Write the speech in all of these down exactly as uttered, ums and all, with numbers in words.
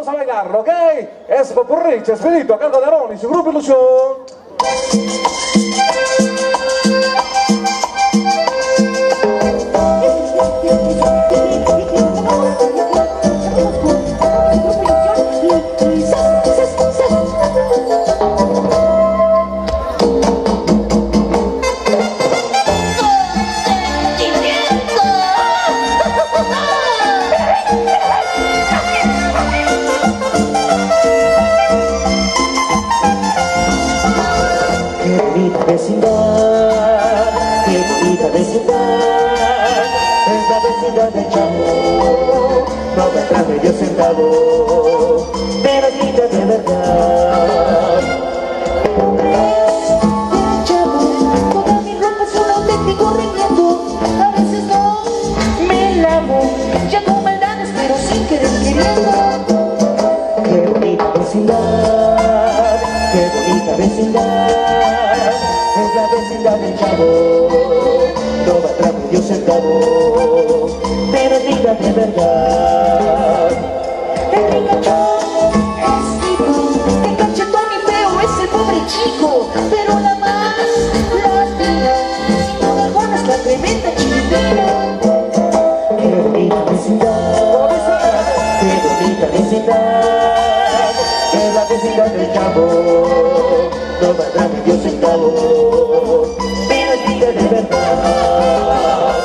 vamos a bailarlo, ¿ok? Es Popurrí, Chespirito, a cargo de Aarón y su grupo Ilusión. Vecindad, qué bonita vecindad, es la vecindad del Chavo. No vendrá medio sentado, pero es linda de verdad. El Chavo, toda mi ropa es un auténtico recuerdo. A veces no me lavo, ya con maldades, pero sin querer queriendo. Qué bonita vecindad, qué bonita vecindad, es la vecindad del Chavo. No va atrás medio sentado, pero es linda de verdad. El ricachón es rico, el cachetón y feo es el pobre chico, pero la más latina, sin duda alguna es la tremenda chilindrina. Qué bonita vecindad, qué bonita vecindad, es la vecindad del Chavo. No va atrás medio sentado, pero es linda de verdad.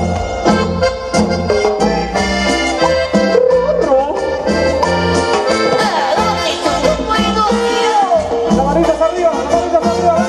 ¡Las manitas arriba! ¡Las manitas arriba!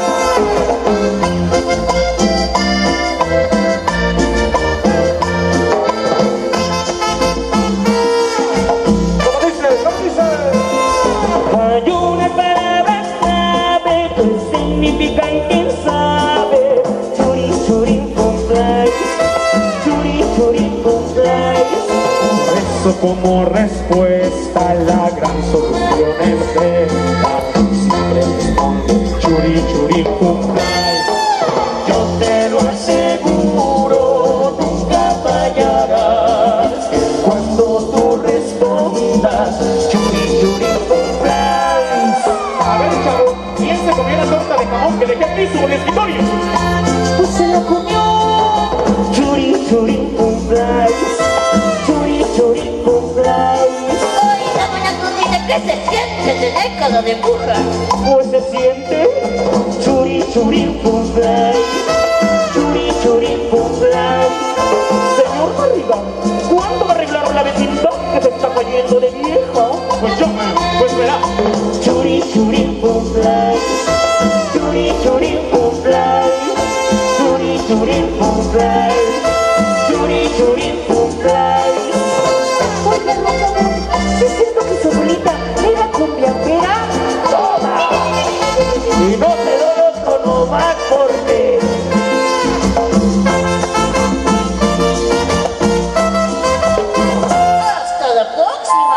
¿Cómo dice? ¿Cómo dice? Hay una palabra clave que significa y quién sabe. Churi, churi, cumplay. Churi, churi, cumplay. Por eso como respuesta la gran solución es esta. Siempre responde churi, churi, cumplay. Yo te lo aseguro, nunca fallarás cuando tú respondas churi, churi, cumplay. A ver, Chavo, ¿quién se comió la torta de jamón que dejé aquí en el escritorio? Pues se la comió. Churi, churi, cumplay. Churi, churi, cumplay. Oye, dame una cosita que se siente tener cada de bruja. Pues se siente. Churi, churi, cumplay. Churi, churi, cumplay. Señor Barriga, ¿cuándo va a arreglar la vecindad que se está cayendo de vieja? Pues yo, pues verá. Churi, churi, cumplay. Churi, churi, cumplay. Churi, churi, cumplay. Churi, churi, cumplay. Oiga, Rosa, ¿sí es cierto que su abuelita era cumbiambera? ¡Toma! Y no te doy otro nomás porque... Hasta la próxima.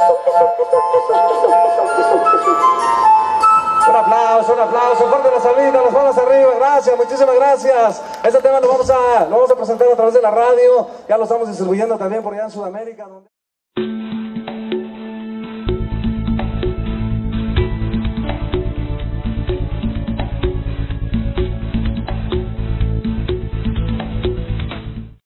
Un aplauso, un aplauso, fuerte la salida, las manos arriba, gracias, muchísimas gracias. Este tema lo vamos a, lo vamos a presentar a través de la radio, ya lo estamos distribuyendo también por allá en Sudamérica. Donde...